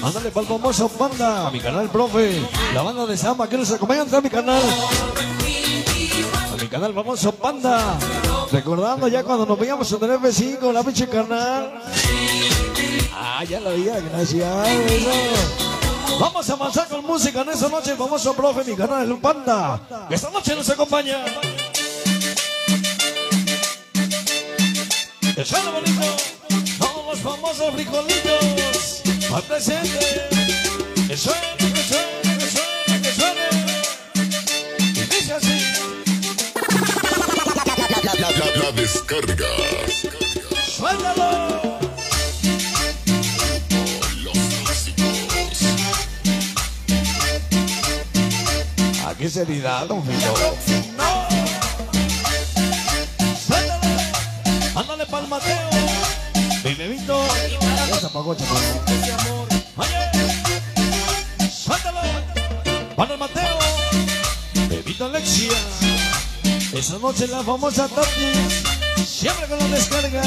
Ándale pa'l famoso Panda, a mi canal, profe. La banda de Samba que nos acompañan a mi canal. A mi canal famoso Panda. Recordando ya cuando nos veíamos en el F5, la pinche canal. Ah, ya lo veía, gracias. Eso. Vamos a avanzar con música en esta noche, el famoso profe, mi canal, el Panda. Que esta noche nos acompaña. Que suena bonito, todos los famosos frijolitos al presente. Que suene, que suene, que suene, que suene. Y dice así. La descarga. ¡Suéltalo! Los músicos. ¿A qué seriedad, don Filo? Ándale pa'l Mateo, mi bebito. Ya se apagó, chaval. Oye, suéltalo. Para el Mateo, bebito Alexia. Esa noche la famosa Tati, siempre con la descarga.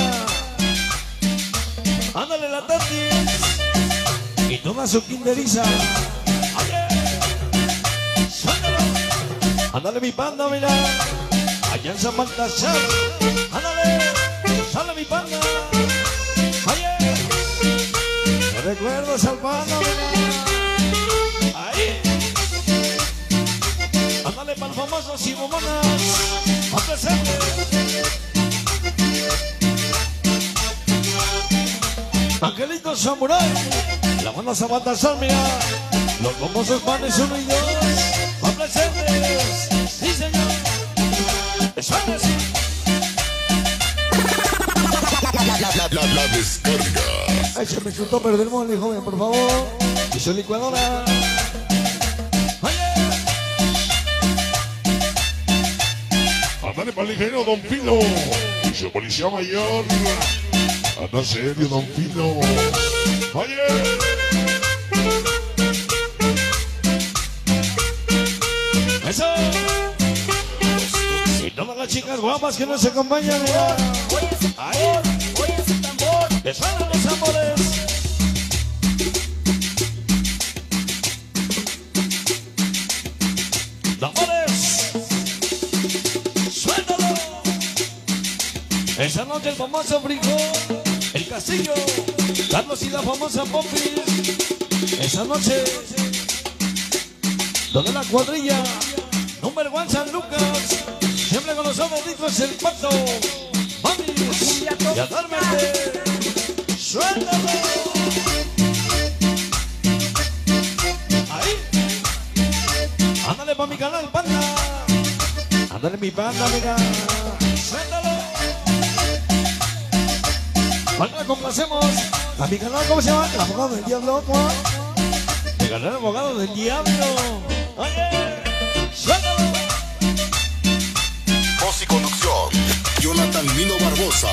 Ándale la Tati y toda su kinderiza. Oye, suéltalo. Ándale mi Panda, mira. Allá en San Baltasar. Ándale. ¡Sale mi Panda! ¡Oye! ¡Me recuerdas al Panda, mira! ¡Ahí! ¡Ándale para el famoso Simomonas! ¡A presente! Angelito Samurai, la banda Sabatasar, mira. Los famosos panes 1 y 2. ¡A presente! ¡Sí, señor! ¡Suena así! La descarga. Ay, se me soltó perder el mole, joven, por favor. Y su licuadora. Oye. Andale para el ingeniero Don Pino. Y su policía mayor. Anda serio, Don Pino. Oye. Eso. Y todas las chicas guapas que nos acompañan, mira. Ahí. Que suenan los amores. ¡Amores! ¡Suéltalo! Esa noche el famoso frijol, el Castillo, Carlos y la famosa Popis. Esa noche, toda la cuadrilla, número 1 San Lucas, siempre con los ojos ricos el Pato, Mamis, y a Dármete. ¡Suéltalo! Ahí. Ándale pa' mi canal, Panda. Ándale mi Panda, mira. Suéltalo. Panda, complacemos a mi canal, ¿cómo se llama? El abogado del diablo, ¿no? Mi canal, abogado del diablo. Oye, suéltalo. Voz y conducción. Jonathan Mino Barbosa.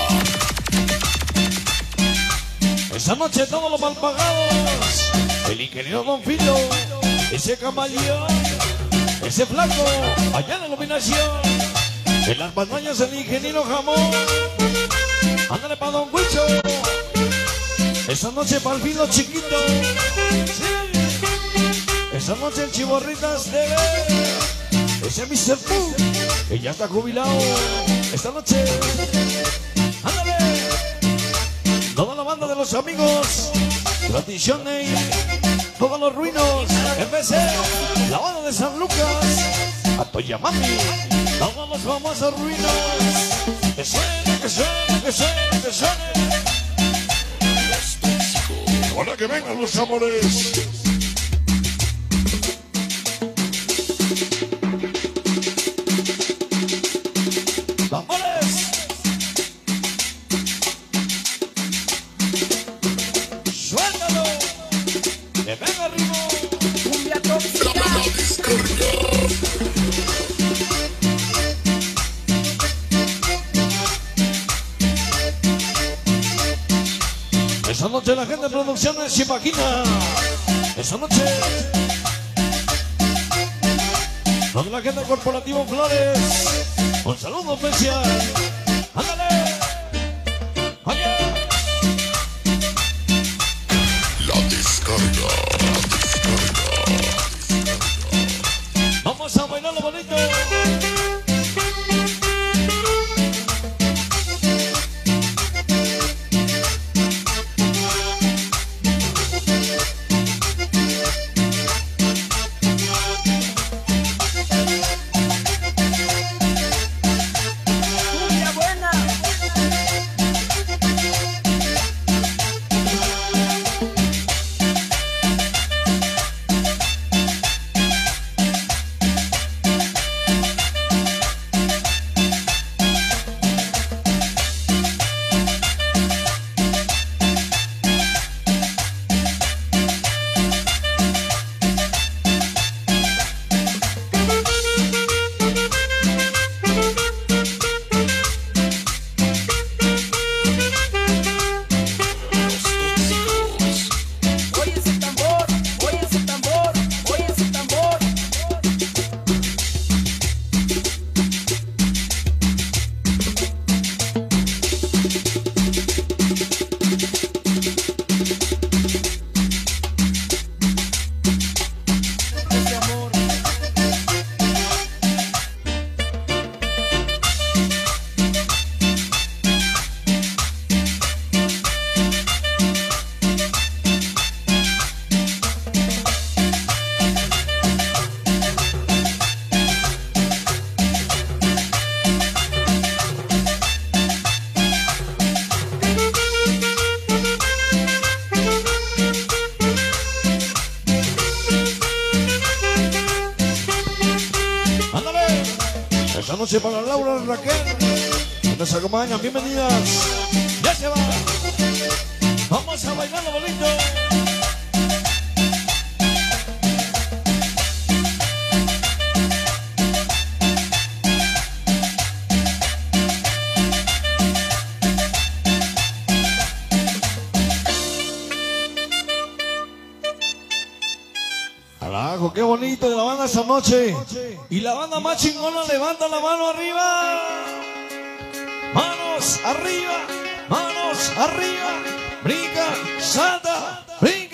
Esa noche todos los malpagados, el ingeniero Don Filo, ese camaleón, ese flaco, allá en la iluminación, en las pantallas el ingeniero Jamón, ándale pa' Don Huicho, esa noche para el Filo chiquito, sí, esa noche el Chiborritas TV, ese Mr. Pooh, que ya está jubilado, esta noche, ándale. Toda la banda de los amigos, Tradiciones, todos los ruinos, MC, la banda de San Lucas, Atoyamami, todos los famosos ruinos. Que suene, que suene, que suene, que suene. Para que vengan los amores. ¡Amores! ¡Suéltalo! ¡Que venga arriba! La descarga. Esa noche la gente de producciones se imagina. Esa noche. Toda la gente de Corporativo Flores. Un saludo especial. ¡Ándale! ¡Oye! La descarga. Vamos a bailar lo bonito. Esta noche para Laura y Raquel, que nos acompañan, bienvenidas. Ya se va. Vamos a bailar lo bonito. Carajo, qué bonito de la banda esta noche. Y la banda más chingona levanta la mano arriba. Manos arriba, manos arriba. Brinca, salta, brinca.